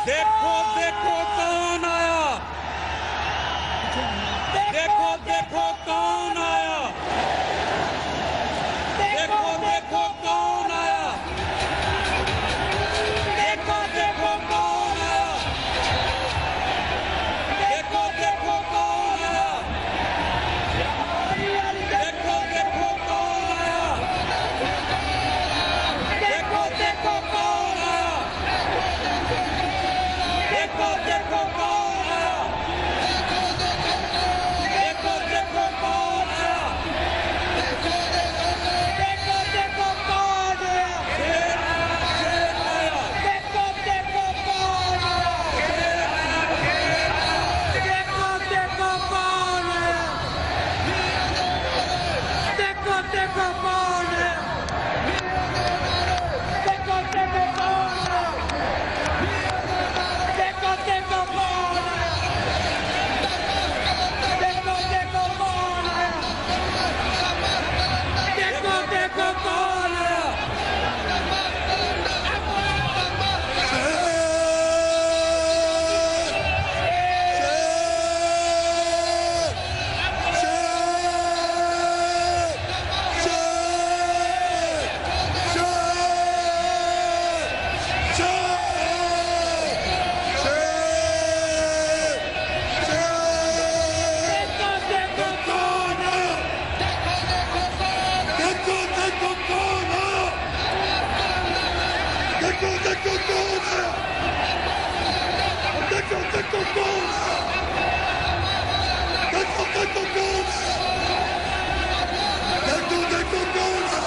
देखो देखो कौन आया, देखो देखो कौन आया, देखो देखो कौन आया, देखो देखो कौन आया, देखो देखो कौन आया, देखो देखो कौन आया, देखो देखो कौन आया, देखो देखो कौन आया, देखो देखो कौन आया, देखो देखो कौन आया, शेर आया, देखो देखो कौन आया, शेर आया, देखो देखो कौन आया, देखो देखो कौन आया, देखो देखो कौन आया, देखो देखो कौन आया, देखो देखो कौन आया, देखो देखो कौन आया, देखो देखो कौन आया, देखो देखो कौन आया, देखो देखो कौन आया, देखो देखो कौन आया, देखो देखो कौन आया, देखो देखो कौन आया,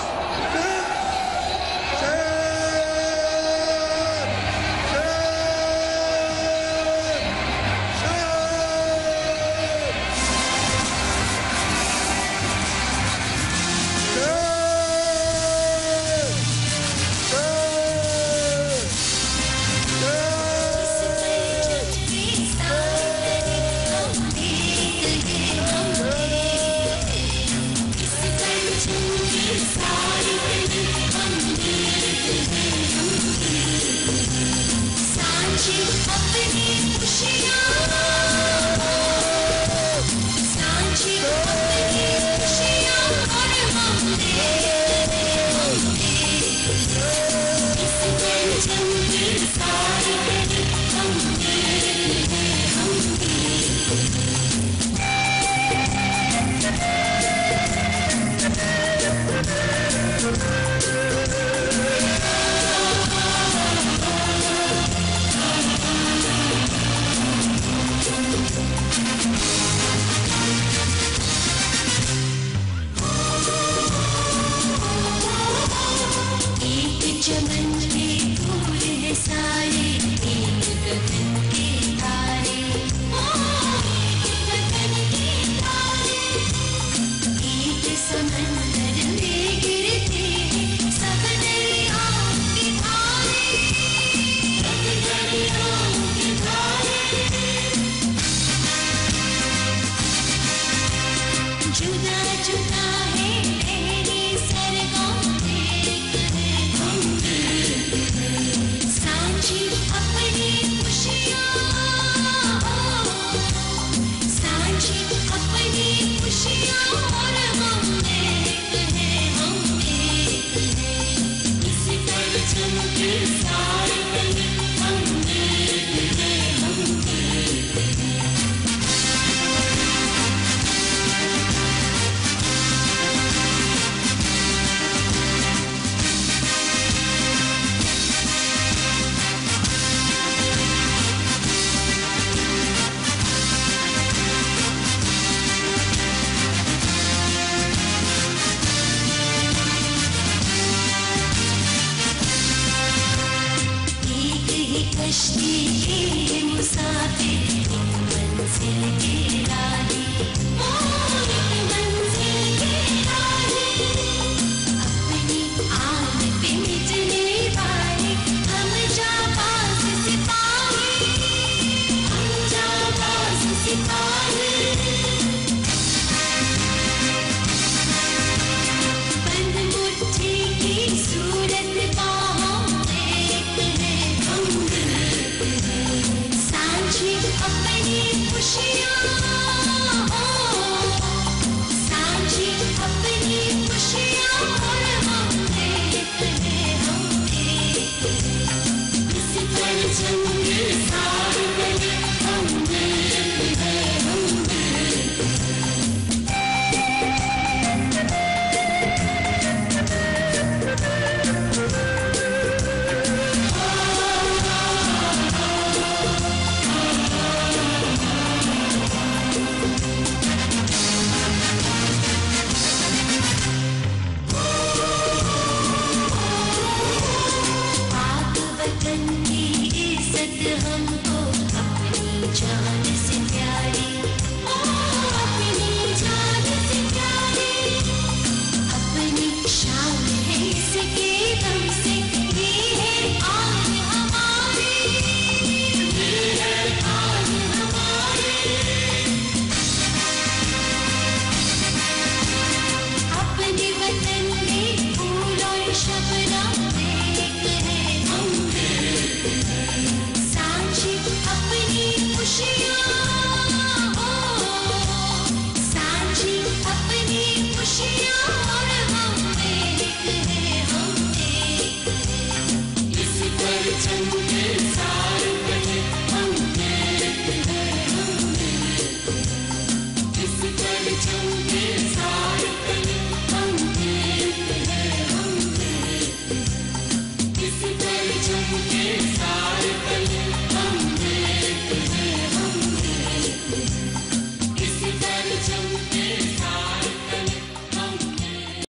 चंगे सा